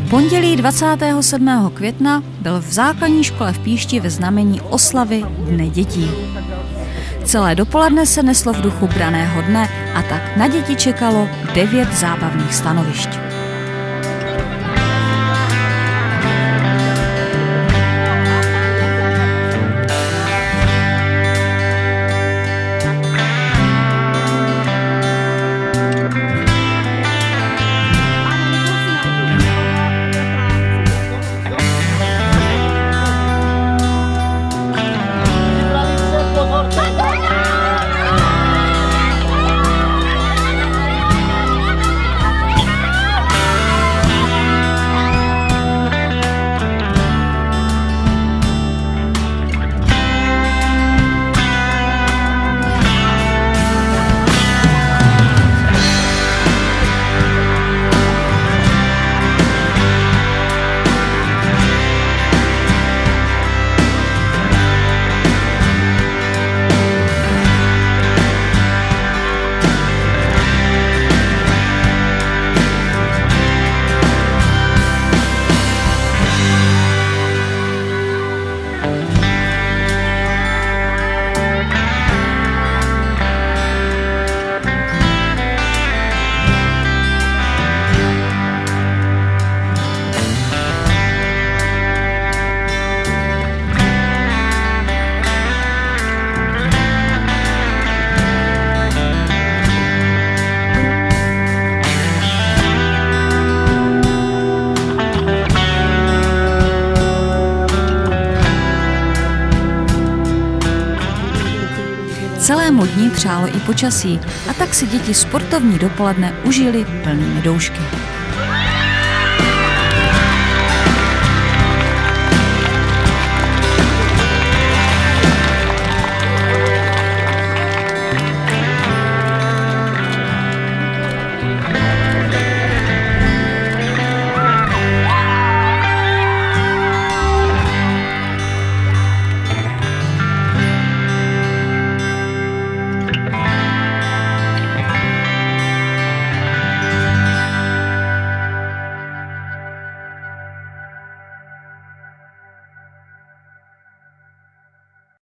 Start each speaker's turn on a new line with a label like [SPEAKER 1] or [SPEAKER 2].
[SPEAKER 1] Pondělí 27. května byl v základní škole v Píšti ve znamení oslavy Dne dětí. Celé dopoledne se neslo v duchu branného dne a tak na děti čekalo 9 zábavných stanovišť. Celému dni přálo i počasí a tak si děti sportovní dopoledne užili plnými doušky.